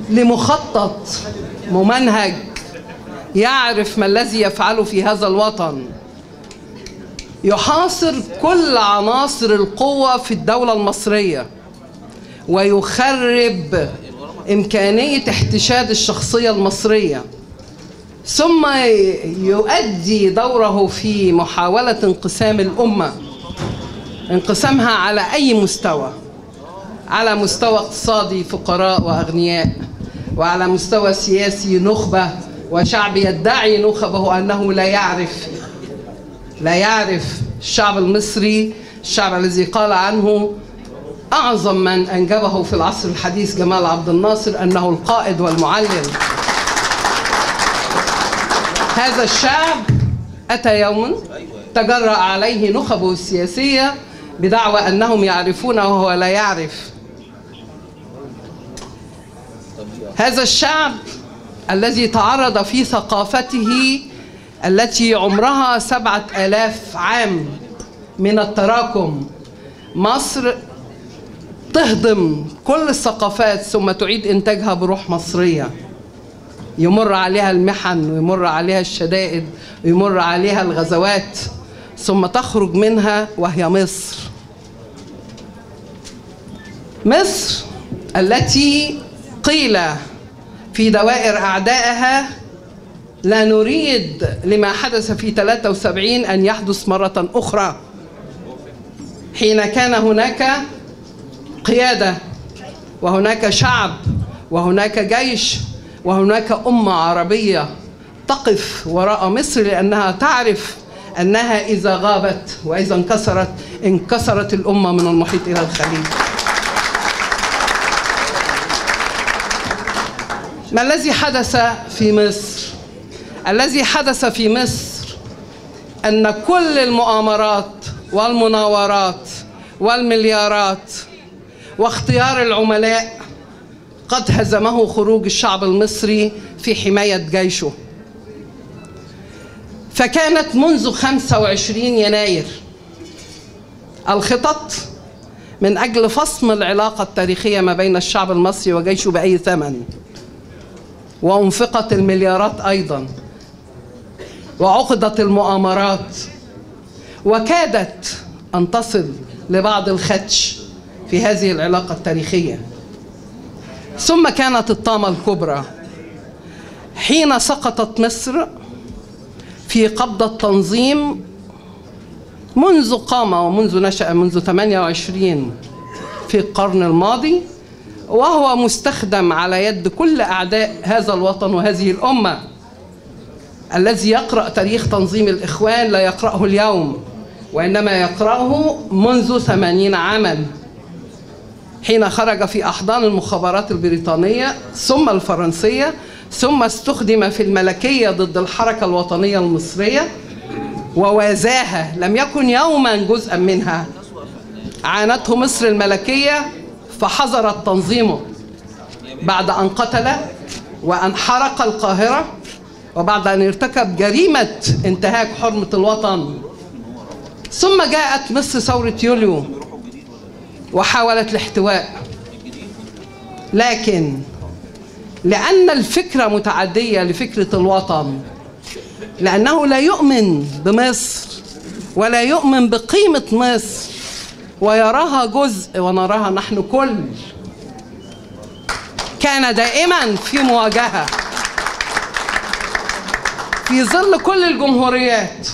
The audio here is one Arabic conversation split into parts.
لمخطط ممنهج يعرف ما الذي يفعله في هذا الوطن، يحاصر كل عناصر القوة في الدولة المصرية ويخرب إمكانية احتشاد الشخصية المصرية، ثم يؤدي دوره في محاولة انقسام الأمة، انقسامها على أي مستوى، على مستوى اقتصادي فقراء وأغنياء، وعلى مستوى سياسي نخبة وشعب يدعي نخبه أنه لا يعرف الشعب المصري، الشعب الذي قال عنه أعظم من أنجبه في العصر الحديث جمال عبد الناصر أنه القائد والمعلم. هذا الشعب أتى يوما تجرأ عليه نخبه السياسية بدعوى أنهم يعرفون وهو لا يعرف. هذا الشعب الذي تعرض في ثقافته التي عمرها 7000 عام من التراكم، مصر تهضم كل الثقافات ثم تعيد إنتاجها بروح مصرية، يمر عليها المحن ويمر عليها الشدائد ويمر عليها الغزوات، ثم تخرج منها وهي مصر. مصر التي قيل في دوائر أعدائها لا نريد لما حدث في 73 أن يحدث مرة أخرى، حين كان هناك قيادة وهناك شعب وهناك جيش وهناك أمة عربية تقف وراء مصر، لأنها تعرف أنها إذا غابت وإذا انكسرت الأمة من المحيط إلى الخليج. ما الذي حدث في مصر؟ الذي حدث في مصر أن كل المؤامرات والمناورات والمليارات واختيار العملاء قد هزمه خروج الشعب المصري في حماية جيشه. فكانت منذ 25 يناير الخطط من أجل فصم العلاقة التاريخية ما بين الشعب المصري وجيشه بأي ثمن، وأنفقت المليارات أيضا، وعقدت المؤامرات، وكادت أن تصل لبعض الخدش في هذه العلاقة التاريخية. ثم كانت الطامة الكبرى حين سقطت مصر في قبضة تنظيم منذ قام ومنذ نشأ منذ 28 في القرن الماضي، وهو مستخدم على يد كل أعداء هذا الوطن وهذه الأمة. الذي يقرأ تاريخ تنظيم الإخوان لا يقرأه اليوم، وإنما يقرأه منذ 80 عاما، حين خرج في أحضان المخابرات البريطانية ثم الفرنسية، ثم استخدم في الملكية ضد الحركة الوطنية المصرية ووازاها، لم يكن يوما جزءا منها. عانته مصر الملكية فحظرت تنظيمه بعد أن قتل وأن حرق القاهرة، وبعد أن ارتكب جريمة انتهاك حرمة الوطن. ثم جاءت مصر ثورة يوليو وحاولت الاحتواء، لكن لأن الفكرة متعدية لفكرة الوطن، لأنه لا يؤمن بمصر ولا يؤمن بقيمة مصر ويراها جزء ونراها نحن كل، كان دائما في مواجهة في ظل كل الجمهوريات.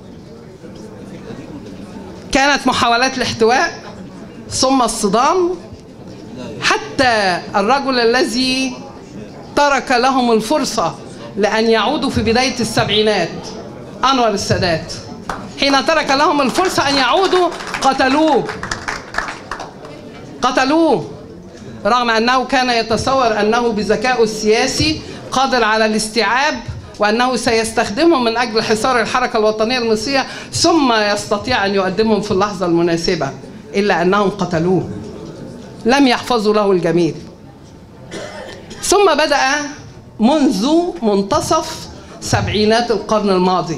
كانت محاولات الاحتواء ثم الصدام، حتى الرجل الذي ترك لهم الفرصة لأن يعودوا في بداية السبعينات أنور السادات، حين ترك لهم الفرصة أن يعودوا قتلوه رغم أنه كان يتصور أنه بذكائه السياسي قادر على الاستيعاب، وأنه سيستخدمهم من أجل حصار الحركة الوطنية المصرية، ثم يستطيع أن يقدمهم في اللحظة المناسبة، إلا أنهم قتلوه، لم يحفظوا له الجميل. ثم بدأ منذ منتصف سبعينات القرن الماضي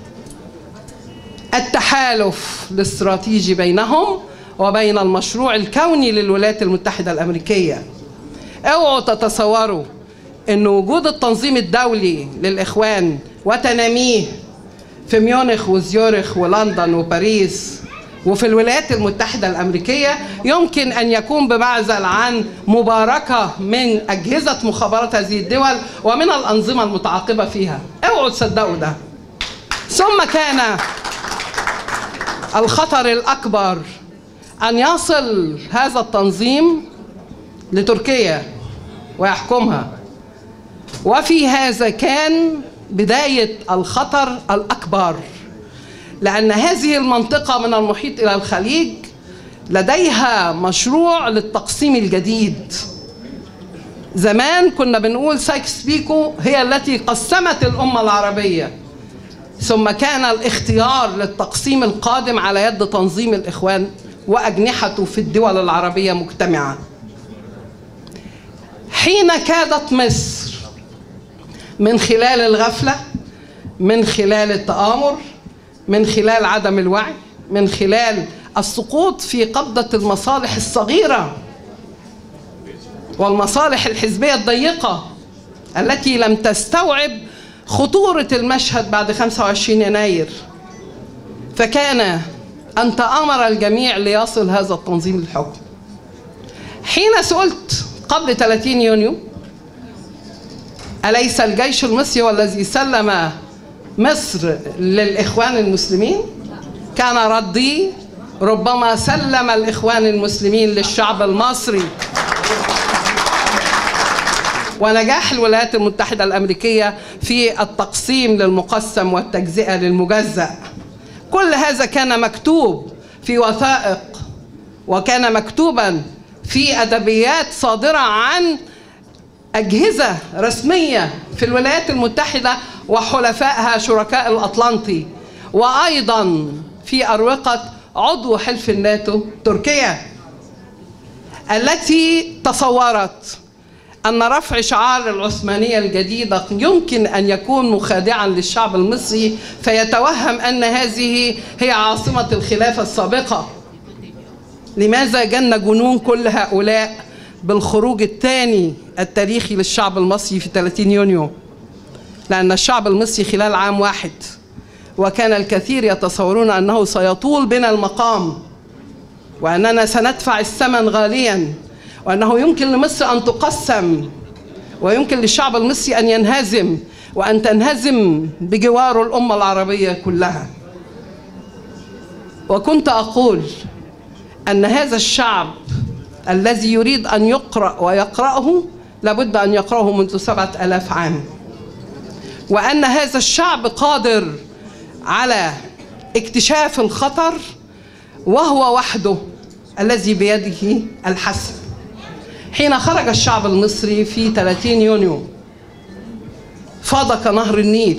التحالف الاستراتيجي بينهم وبين المشروع الكوني للولايات المتحدة الأمريكية، اوعوا تتصوروا ان وجود التنظيم الدولي للإخوان وتناميه في ميونخ وزيورخ ولندن وباريس وفي الولايات المتحدة الأمريكية يمكن أن يكون بمعزل عن مباركة من أجهزة مخابرات هذه الدول ومن الأنظمة المتعاقبة فيها. اوعوا تصدقوا ده. ثم كان الخطر الأكبر أن يصل هذا التنظيم لتركيا ويحكمها، وفي هذا كان بداية الخطر الأكبر، لأن هذه المنطقة من المحيط إلى الخليج لديها مشروع للتقسيم الجديد. زمان كنا بنقول سايكس بيكو هي التي قسمت الأمة العربية، ثم كان الاختيار للتقسيم القادم على يد تنظيم الإخوان وأجنحته في الدول العربية مجتمعة. حين كادت مصر من خلال الغفلة، من خلال التآمر، من خلال عدم الوعي، من خلال السقوط في قبضة المصالح الصغيرة والمصالح الحزبية الضيقة التي لم تستوعب خطورة المشهد بعد 25 يناير، فكان أن تآمر الجميع ليصل هذا التنظيم للحكم. حين سئلت قبل 30 يونيو أليس الجيش المصري والذي سلم مصر للإخوان المسلمين؟ كان ردي ربما سلم الإخوان المسلمين للشعب المصري. ونجاح الولايات المتحدة الأمريكية في التقسيم للمقسم والتجزئة للمجزأ، كل هذا كان مكتوب في وثائق وكان مكتوبا في أدبيات صادرة عن أجهزة رسمية في الولايات المتحدة وحلفائها شركاء الأطلنطي، وأيضا في أروقة عضو حلف الناتو تركيا، التي تصورت أن رفع شعار العثمانية الجديدة يمكن أن يكون مخادعا للشعب المصري فيتوهم أن هذه هي عاصمة الخلافة السابقة. لماذا جن جنون كل هؤلاء بالخروج الثاني التاريخي للشعب المصري في 30 يونيو؟ لأن الشعب المصري خلال عام واحد وكان الكثير يتصورون أنه سيطول بنا المقام وأننا سندفع الثمن غاليا وأنه يمكن لمصر أن تقسم ويمكن للشعب المصري أن ينهزم وأن تنهزم بجواره الأمة العربية كلها. وكنت أقول أن هذا الشعب الذي يريد أن يقرأ ويقرأه لابد أن يقرأه منذ 7000 عام، وأن هذا الشعب قادر على اكتشاف الخطر وهو وحده الذي بيده الحسم. حين خرج الشعب المصري في 30 يونيو فاض كنهر النيل،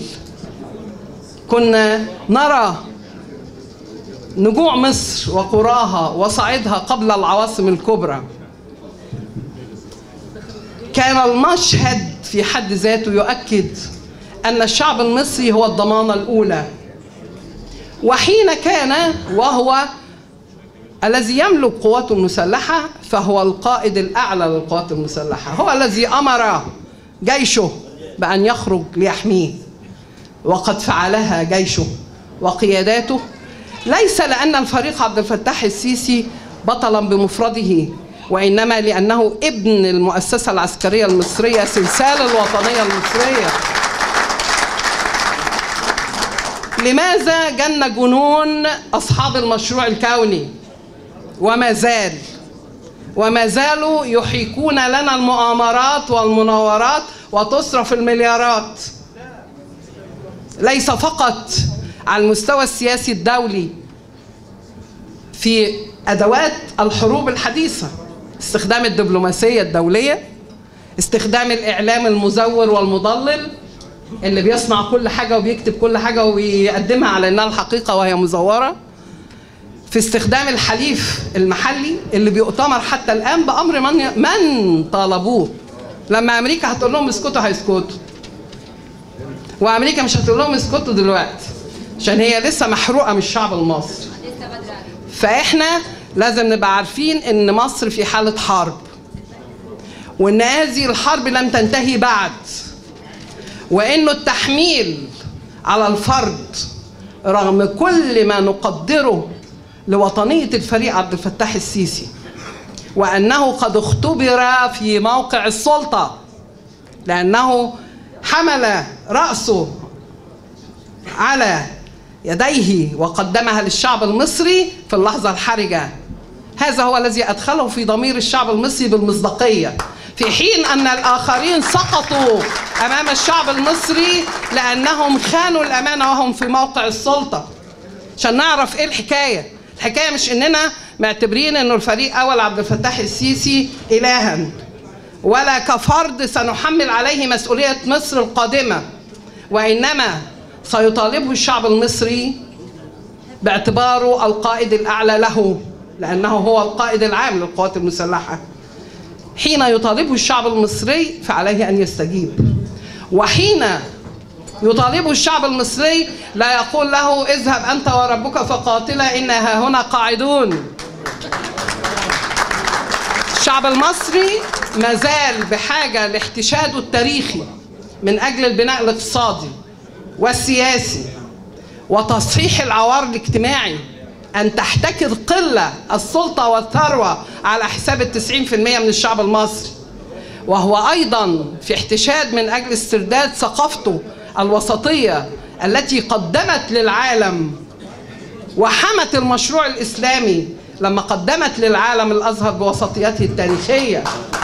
كنا نرى نجوع مصر وقراها وصعيدها قبل العواصم الكبرى. كان المشهد في حد ذاته يؤكد أن الشعب المصري هو الضمانة الأولى. وحين كان وهو الذي يملك قواته المسلحة فهو القائد الأعلى للقوات المسلحة، هو الذي أمر جيشه بأن يخرج ليحميه، وقد فعلها جيشه وقياداته، ليس لأن الفريق عبد الفتاح السيسي بطلا بمفرده، وإنما لأنه ابن المؤسسة العسكرية المصرية، سلسال الوطنية المصرية. لماذا جن جنون أصحاب المشروع الكوني وما زالوا يحيكون لنا المؤامرات والمناورات وتصرف المليارات، ليس فقط على المستوى السياسي الدولي في أدوات الحروب الحديثة، استخدام الدبلوماسية الدولية، استخدام الإعلام المزور والمضلل اللي بيصنع كل حاجة وبيكتب كل حاجة ويقدمها على أنها الحقيقة وهي مزورة، في استخدام الحليف المحلي اللي بيؤتمر حتى الآن بأمر من طالبوه. لما أمريكا هتقول لهم اسكتوا هيسكتوا، وأمريكا مش هتقول لهم اسكتوا دلوقتي عشان هي لسه محروقة من الشعب المصري. فإحنا لازم نبقى عارفين إن مصر في حالة حرب، وإن هذه الحرب لم تنتهي بعد، وإنه التحميل على الفرد رغم كل ما نقدره لوطنية الفريق عبد الفتاح السيسي، وأنه قد اختبر في موقع السلطة لأنه حمل رأسه على يديه وقدمها للشعب المصري في اللحظة الحرجة. هذا هو الذي أدخله في ضمير الشعب المصري بالمصداقية، في حين أن الآخرين سقطوا أمام الشعب المصري لأنهم خانوا الأمانة وهم في موقع السلطة. عشان نعرف إيه الحكاية. الحكاية مش إننا معتبرين إنه الفريق أول عبد الفتاح السيسي إلها، ولا كفرد سنحمل عليه مسؤولية مصر القادمة، وإنما سيطالبه الشعب المصري باعتباره القائد الأعلى له، لأنه هو القائد العام للقوات المسلحة. حين يطالبه الشعب المصري فعليه أن يستجيب، وحين يطالبه الشعب المصري لا يقول له اذهب أنت وربك فقاتلا إنا هاهنا قاعدون. الشعب المصري ما زال بحاجة لاحتشاده التاريخي من أجل البناء الاقتصادي والسياسي وتصحيح العوار الاجتماعي، أن تحتكر قلة السلطة والثروة على حساب 90% من الشعب المصري، وهو أيضا في احتشاد من أجل استرداد ثقافته الوسطية التي قدمت للعالم وحمت المشروع الإسلامي لما قدمت للعالم الأزهر بوسطيته التاريخية.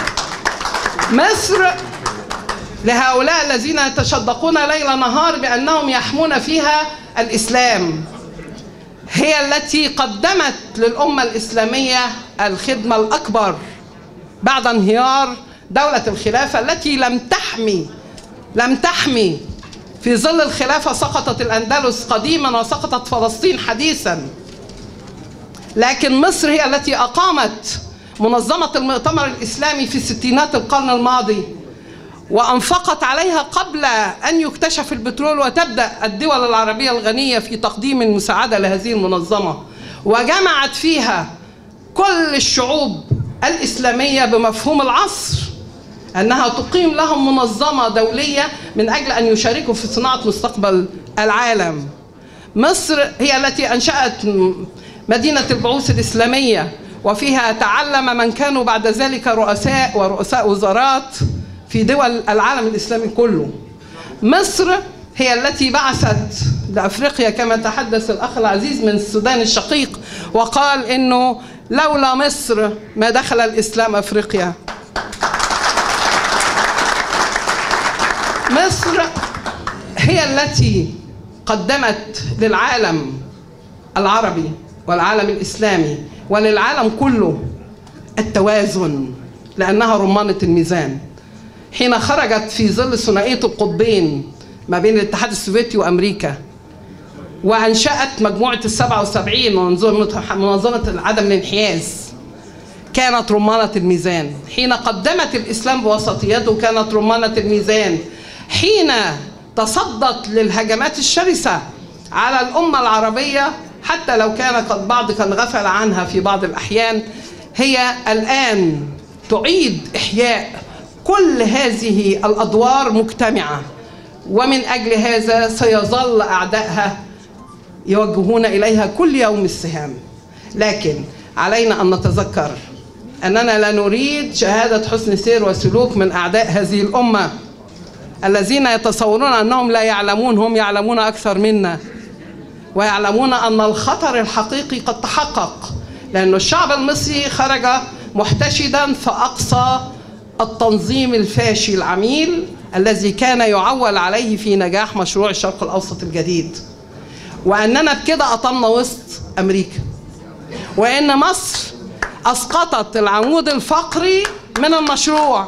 مصر لهؤلاء الذين يتشدقون ليل نهار بأنهم يحمون فيها الإسلام هي التي قدمت للأمة الإسلامية الخدمة الأكبر بعد انهيار دولة الخلافة التي لم تحمي. في ظل الخلافة سقطت الأندلس قديما وسقطت فلسطين حديثا، لكن مصر هي التي أقامت منظمة المؤتمر الإسلامي في ستينات القرن الماضي، وأنفقت عليها قبل أن يكتشف البترول وتبدأ الدول العربية الغنية في تقديم المساعدة لهذه المنظمة، وجمعت فيها كل الشعوب الإسلامية بمفهوم العصر، أنها تقيم لهم منظمة دولية من أجل أن يشاركوا في صناعة مستقبل العالم. مصر هي التي أنشأت مدينة البعوث الإسلامية، وفيها تعلم من كانوا بعد ذلك رؤساء ورؤساء وزارات في دول العالم الإسلامي كله. مصر هي التي بعثت لأفريقيا كما تحدث الأخ العزيز من السودان الشقيق وقال إنه لولا مصر ما دخل الإسلام أفريقيا. مصر هي التي قدمت للعالم العربي والعالم الإسلامي وللعالم كله التوازن، لأنها رمانة الميزان. حين خرجت في ظل ثنائية القطبين ما بين الاتحاد السوفيتي وأمريكا وأنشأت مجموعة ال77 منظمة عدم الانحياز، كانت رمانة الميزان. حين قدمت الإسلام بوسطيته كانت رمانة الميزان. حين تصدت للهجمات الشرسة على الأمة العربية حتى لو كان قد بعض كان غفل عنها في بعض الأحيان، هي الآن تعيد إحياء كل هذه الأدوار مجتمعة، ومن أجل هذا سيظل أعدائها يوجهون إليها كل يوم السهام. لكن علينا أن نتذكر أننا لا نريد شهادة حسن سير وسلوك من أعداء هذه الأمة الذين يتصورون أنهم لا يعلمون. هم يعلمون أكثر منا، ويعلمون أن الخطر الحقيقي قد تحقق، لأن الشعب المصري خرج محتشدا فأقصى التنظيم الفاشي العميل الذي كان يعول عليه في نجاح مشروع الشرق الأوسط الجديد، وأننا بكده قطمنا وسط أمريكا، وإن مصر أسقطت العمود الفقري من المشروع.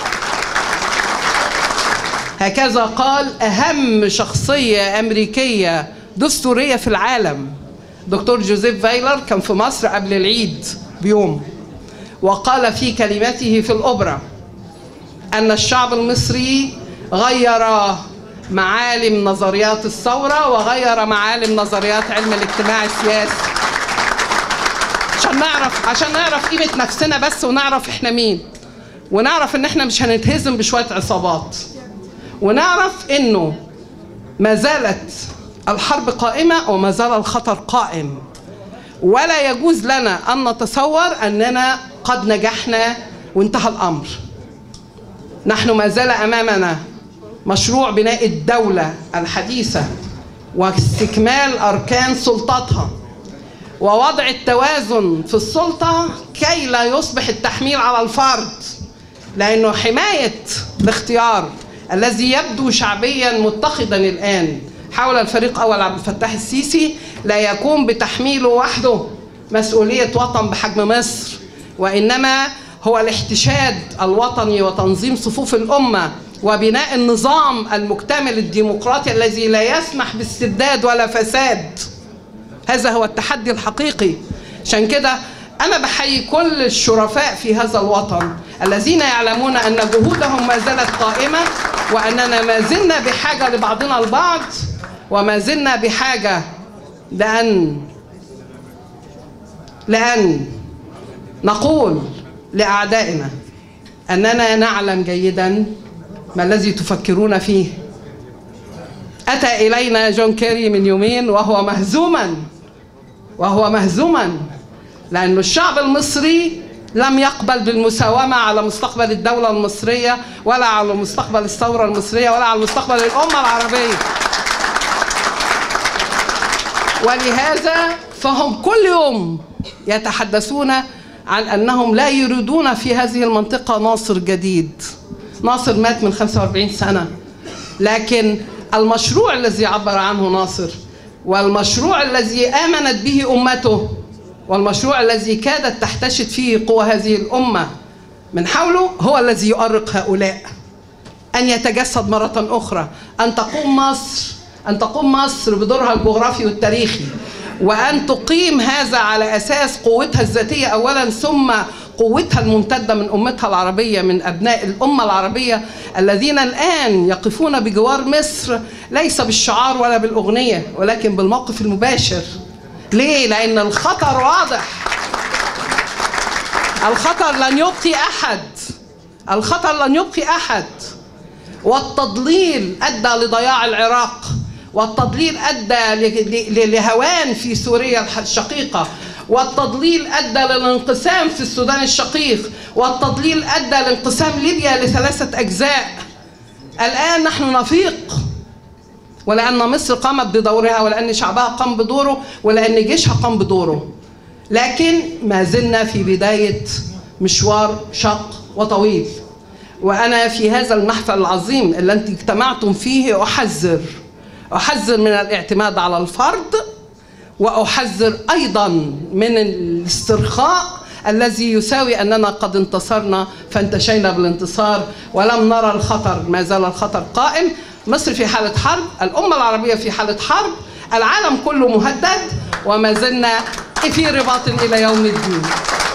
هكذا قال أهم شخصية أمريكية دستورية في العالم، دكتور جوزيف فايلر، كان في مصر قبل العيد بيوم، وقال في كلمته في الأوبرا أن الشعب المصري غير معالم نظريات الثورة وغير معالم نظريات علم الاجتماع السياسي، عشان نعرف قيمة نفسنا بس ونعرف احنا مين. ونعرف ان احنا مش هنتهزم بشوية عصابات، ونعرف انه ما زالت الحرب قائمة وما زال الخطر قائم، ولا يجوز لنا ان نتصور اننا قد نجحنا وانتهى الامر. نحن ما زال امامنا مشروع بناء الدولة الحديثة واستكمال اركان سلطتها ووضع التوازن في السلطة كي لا يصبح التحميل على الفرد، لأنه حماية الاختيار الذي يبدو شعبيا متخذا الآن حول الفريق أول عبد الفتاح السيسي لا يكون بتحميله وحده مسؤولية وطن بحجم مصر، وإنما هو الاحتشاد الوطني وتنظيم صفوف الأمة وبناء النظام المكتمل الديمقراطي الذي لا يسمح باستبداد ولا فساد. هذا هو التحدي الحقيقي. عشان كده أنا بحيي كل الشرفاء في هذا الوطن الذين يعلمون أن جهودهم ما زالت قائمة، وأننا ما زلنا بحاجة لبعضنا البعض، وما زلنا بحاجة لأن نقول لأعدائنا أننا نعلم جيدا ما الذي تفكرون فيه. أتى إلينا جون كيري من يومين وهو مهزوما لأن الشعب المصري لم يقبل بالمساومة على مستقبل الدولة المصرية، ولا على مستقبل الثورة المصرية، ولا على مستقبل الأمة العربية. ولهذا فهم كل يوم يتحدثون عن أنهم لا يريدون في هذه المنطقة ناصر جديد. ناصر مات من 45 سنة، لكن المشروع الذي عبر عنه ناصر، والمشروع الذي آمنت به أمته، والمشروع الذي كادت تحتشد فيه قوى هذه الأمة من حوله، هو الذي يؤرق هؤلاء أن يتجسد مرة أخرى، أن تقوم مصر بدورها الجغرافي والتاريخي، وأن تقيم هذا على أساس قوتها الذاتية أولا، ثم قوتها الممتدة من أمتها العربية، من أبناء الأمة العربية الذين الآن يقفون بجوار مصر ليس بالشعار ولا بالأغنية ولكن بالموقف المباشر. ليه؟ لأن الخطر واضح. الخطر لن يبقي أحد. والتضليل أدى لضياع العراق، والتضليل أدى لهوان في سوريا الشقيقة، والتضليل أدى للانقسام في السودان الشقيق، والتضليل أدى لانقسام ليبيا ل3 أجزاء. الآن نحن نفيق، ولأن مصر قامت بدورها، ولأن شعبها قام بدوره، ولأن جيشها قام بدوره، لكن ما زلنا في بداية مشوار شاق وطويل. وأنا في هذا المحفل العظيم اللي أنتم اجتمعتم فيه أحذر من الاعتماد على الفرد، وأحذر أيضا من الاسترخاء الذي يساوي أننا قد انتصرنا فانتشينا بالانتصار ولم نرى الخطر. ما زال الخطر قائم. مصر في حالة حرب، الأمة العربية في حالة حرب، العالم كله مهدد، وما زلنا في رباط إلى يوم الدين.